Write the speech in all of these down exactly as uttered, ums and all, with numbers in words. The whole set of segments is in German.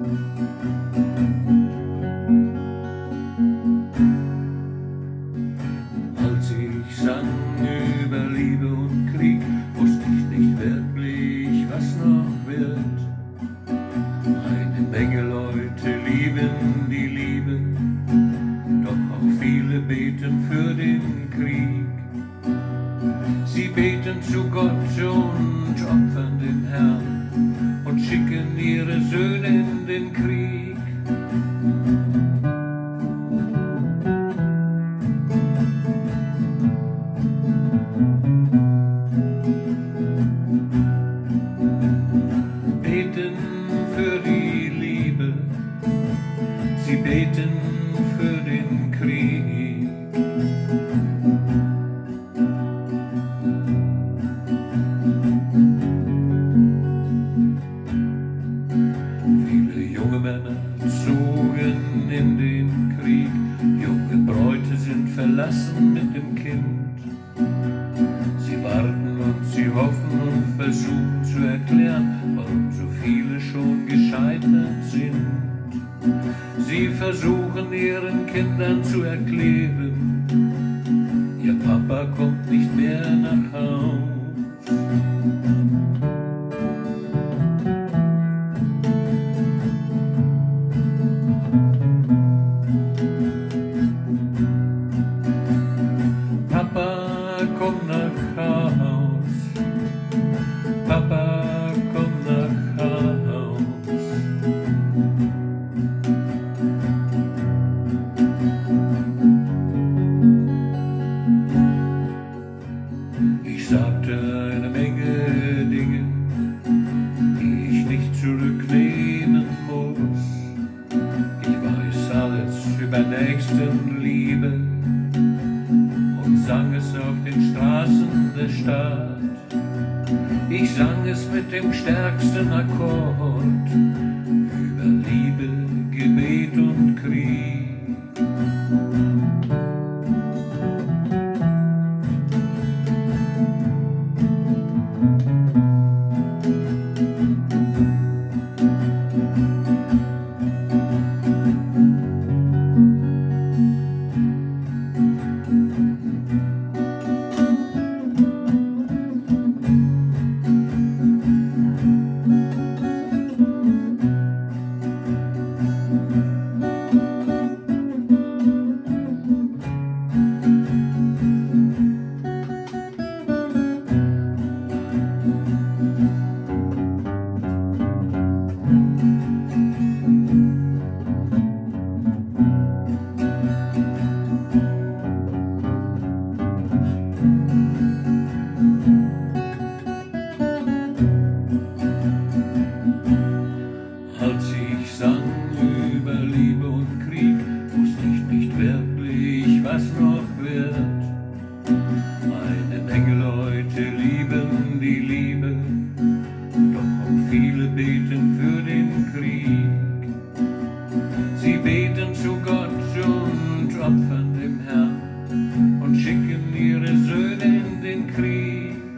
Als ich sang über Liebe und Krieg, wusste ich nicht wirklich, was noch wird. Eine Menge Leute lieben die Liebe, doch auch viele beten für den Krieg. Sie beten zu Gott und opfern dem Herrn und schicken ihre Söhne in den Krieg. Beten für die Liebe, sie beten für den Krieg. Viele junge Männer zogen in den Krieg, junge Bräute sind verlassen mit dem Kind. Sie warten und sie hoffen und versuchen zu erklären, warum so viele schon gescheitert sind. Sie versuchen ihren Kindern zu erklären, ihr Papa kommt nicht mehr nach Haus. Papa, komm nach Haus. Papa, komm nach Haus. Ich sagte eine Menge Dinge, die ich nicht zurücknehmen muss. Ich weiß alles über Nächstenliebe und sang es auf den Straßen der Stadt. Ich sang es mit dem stärksten Akkord über Liebe, Gebet und Krieg. Als ich sang über Liebe und Krieg, wusste ich nicht wirklich, was noch wird. Eine Menge Leute lieben die Liebe, doch auch viele beten für den Krieg. Sie beten zu Gott und opfern dem Herrn und schicken ihre Söhne in den Krieg.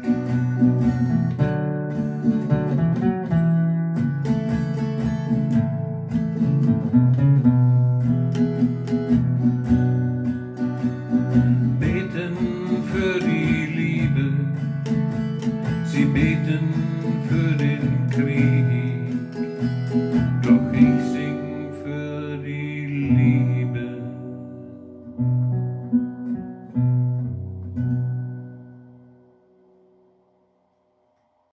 Für die Liebe, sie beten für den Krieg, doch ich sing für die Liebe.